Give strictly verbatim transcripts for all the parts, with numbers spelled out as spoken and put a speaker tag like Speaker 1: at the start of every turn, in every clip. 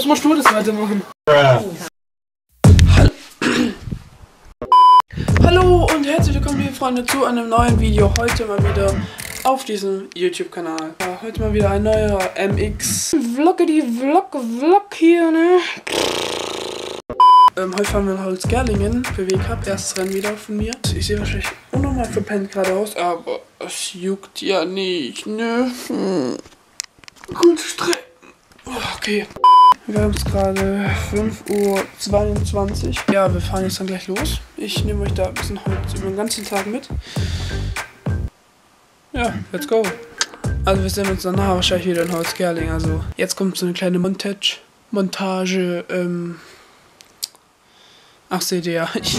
Speaker 1: musst du das weitermachen. Hallo und herzlich willkommen, liebe Freunde, zu einem neuen Video. Heute mal wieder auf diesem YouTube-Kanal. Ja, heute mal wieder ein neuer M X Vloggedy Vlog Vlog hier, ne? Ähm, heute fahren wir nach Holzgerlingen für W Cup. Erstes Rennen wieder von mir. Ich sehe wahrscheinlich unnormal verpennt gerade aus, aber es juckt ja nicht, ne? Hm. Gut strecken. Okay. Wir haben es gerade fünf Uhr zweiundzwanzig. Ja, wir fahren jetzt dann gleich los. Ich nehme euch da ein bisschen heute über den ganzen Tag mit. Ja, let's go. Also wir sehen uns danach wahrscheinlich wieder in Holzgerlingen. Also jetzt kommt so eine kleine Montage. Montage, ähm... Ach, seht ihr ja. Ich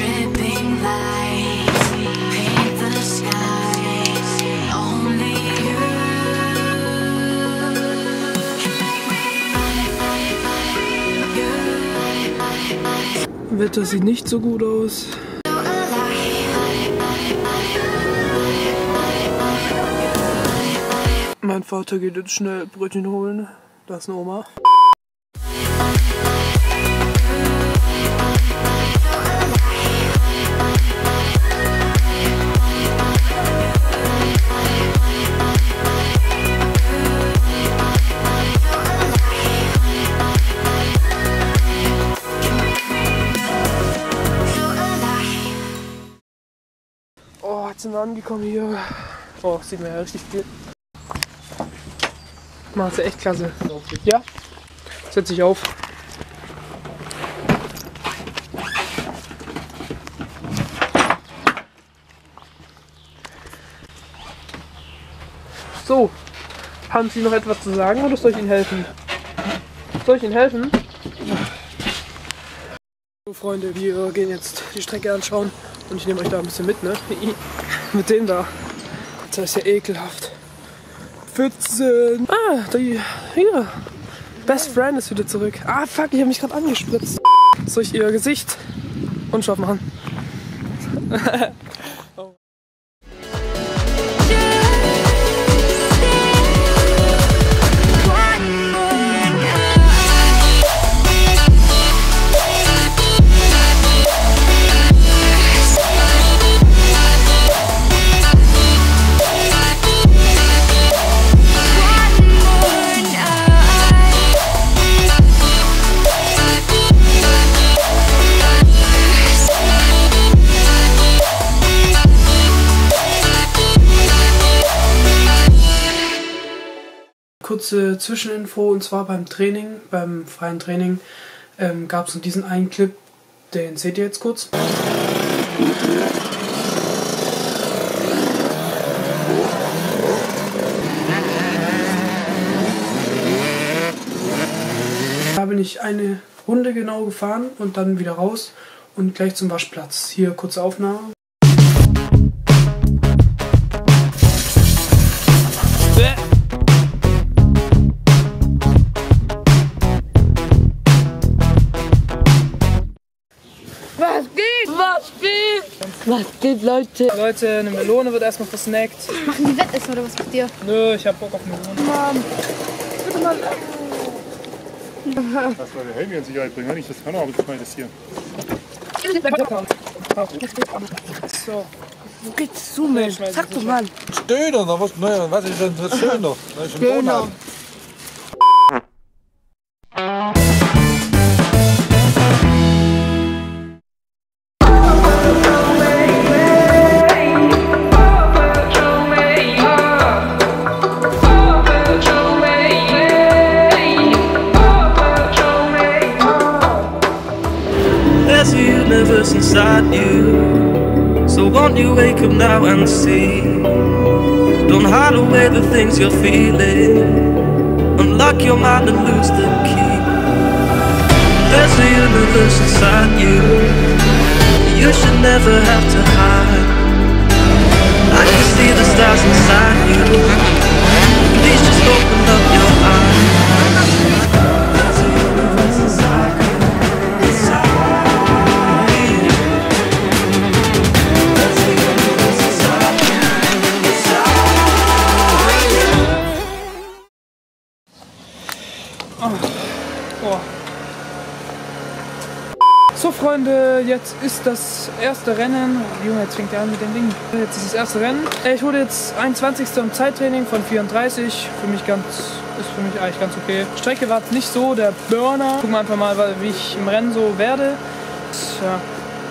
Speaker 1: Wetter sieht nicht so gut aus. Mein Vater geht jetzt schnell Brötchen holen. Da ist eine Oma. Oh, jetzt sind wir angekommen hier. Oh, sieht man ja richtig viel. Macht ja echt klasse. Ja? Setz dich auf. So. Haben Sie noch etwas zu sagen oder soll ich Ihnen helfen? Soll ich Ihnen helfen? So, Freunde, wir gehen jetzt die Strecke anschauen. Und ich nehme euch da ein bisschen mit, ne? Mit dem da. Das ist ja ekelhaft. vierzehn. Ah, die, hier. Best Friend ist wieder zurück. Ah, fuck, ich habe mich gerade angespritzt. Soll ich ihr Gesicht unscharf machen? Oh. Kurze Zwischeninfo, und zwar beim Training, beim freien Training, ähm, gab es noch diesen einen Clip, den seht ihr jetzt kurz. Da bin ich eine Runde genau gefahren und dann wieder raus und gleich zum Waschplatz. Hier kurze Aufnahme.
Speaker 2: Was geht? Was geht? Was geht, Leute?
Speaker 1: Leute, eine Melone wird erstmal versnackt.
Speaker 2: Machen die Wettessen oder was macht ihr?
Speaker 1: Nö, ich hab Bock auf Melone. Mann, bitte mal.
Speaker 3: Das soll der Helm in Sicherheit bringen, nicht das kann aber ich meine das hier.
Speaker 1: So.
Speaker 2: Wo geht's zu, Mensch? Sag doch mal.
Speaker 4: Döner, na was, naja, was ist denn das Döner? Das ist ein
Speaker 2: Döner.
Speaker 5: There's a universe inside you, so won't you wake up now and see? Don't hide away the things you're feeling, unlock your mind and lose the key. There's a universe inside you, you should never have to hide. I can see the stars inside you, please just open up your eyes. There's a universe inside you.
Speaker 1: Oh. Freunde, jetzt ist das erste Rennen. Junge, jetzt fängt er an mit dem Ding. Jetzt ist das erste Rennen. Ich wurde jetzt einundzwanzigster im Zeittraining von vierunddreißig. Für mich ganz, ist für mich eigentlich ganz okay. Strecke war jetzt nicht so der Burner. Gucken wir einfach mal, wie ich im Rennen so werde. Ja.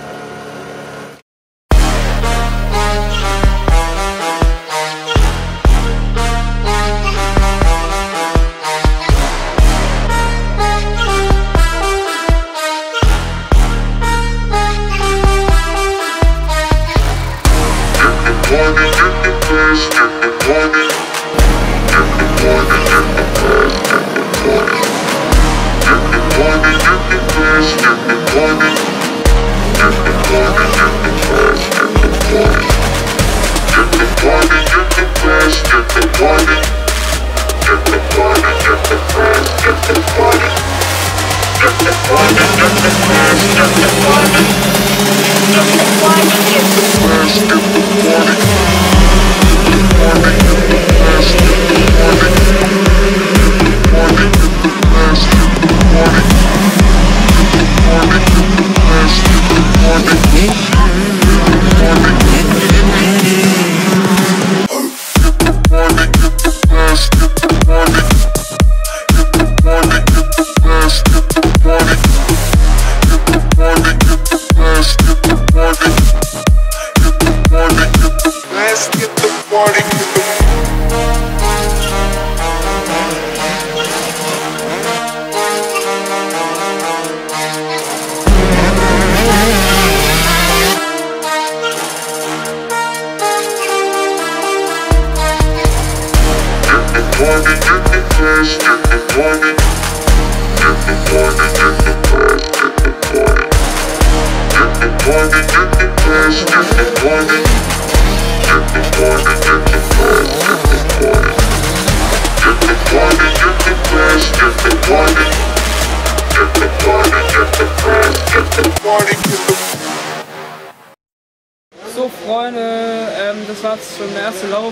Speaker 1: So Freunde, ähm, das war jetzt schon der erste Lauf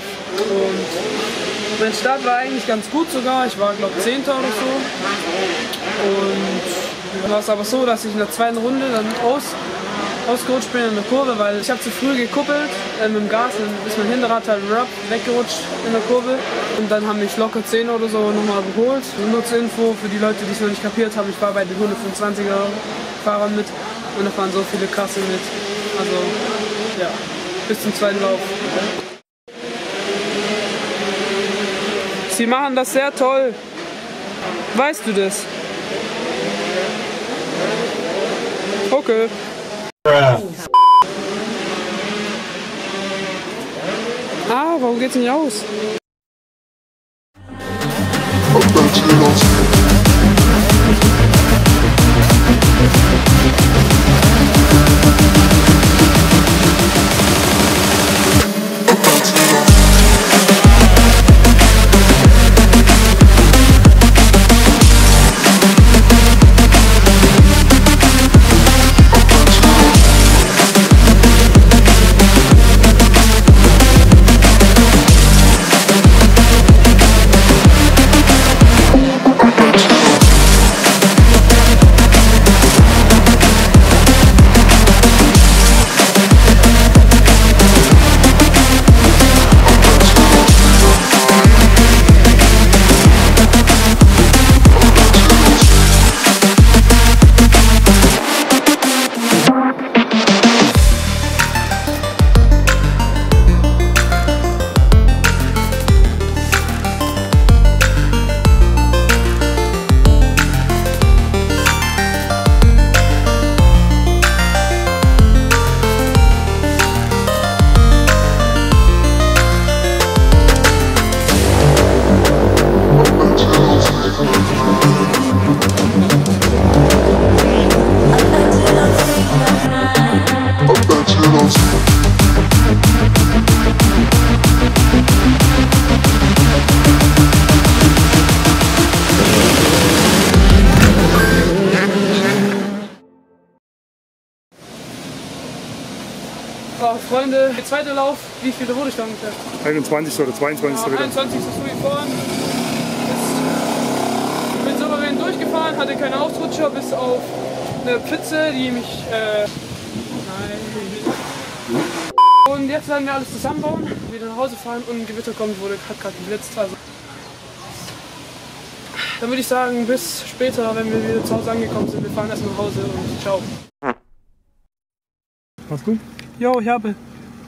Speaker 1: und mein Start war eigentlich ganz gut sogar, ich war glaube ich Zehnter oder so und dann war es aber so, dass ich in der zweiten Runde dann aus, ausgerutscht bin in der Kurve, weil ich habe zu früh gekuppelt äh, mit dem Gas, dann ist mein Hinterrad halt weggerutscht in der Kurve und dann haben mich locker zehn oder so nochmal geholt. Nur zur Info für die Leute, die es noch nicht kapiert haben, ich war bei den hundertfünfundzwanziger Fahrern mit und da fahren so viele Krasse mit, also ja, bis zum zweiten Lauf. Sie machen das sehr toll. Weißt du das? Okay. Ah, warum geht's nicht aus? So, Freunde, der zweite Lauf, wie viel wurde ich da ungefähr?
Speaker 3: einundzwanzigster oder zweiundzwanzigster
Speaker 1: Ja, einundzwanzigster so wie vorhin. Ich bin souverän durchgefahren, hatte keine Ausrutscher bis auf eine Pfütze, die mich, äh, nein. Und jetzt werden wir alles zusammenbauen, wieder nach Hause fahren und ein Gewitter kommt, wurde hat gerade geblitzt. Also. Dann würde ich sagen, bis später, wenn wir wieder zu Hause angekommen sind. Wir fahren erst nach Hause und ciao.
Speaker 3: Mach's gut.
Speaker 1: Jo, ich habe.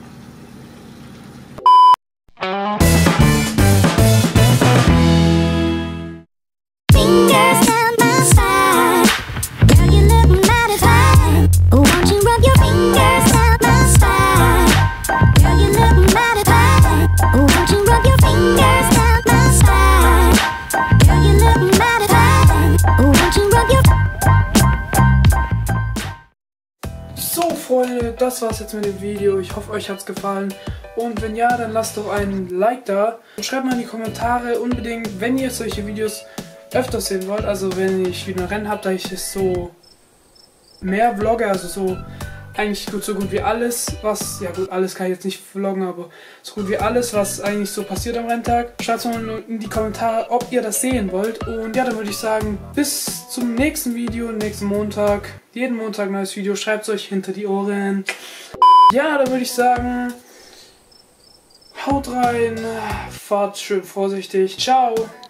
Speaker 1: So Freunde, das war's jetzt mit dem Video. Ich hoffe, euch hat's gefallen. Und wenn ja, dann lasst doch ein Like da. Und schreibt mal in die Kommentare unbedingt, wenn ihr solche Videos öfter sehen wollt. Also wenn ich wieder ein Rennen habe, da ich es so mehr vlogge, also so eigentlich gut, so gut wie alles, was, ja gut, alles kann ich jetzt nicht vloggen, aber so gut wie alles, was eigentlich so passiert am Renntag. Schreibt mal in die Kommentare, ob ihr das sehen wollt. Und ja, dann würde ich sagen, bis zum nächsten Video, nächsten Montag. Jeden Montag ein neues Video, schreibt es euch hinter die Ohren. Ja, dann würde ich sagen, haut rein, fahrt schön vorsichtig. Ciao!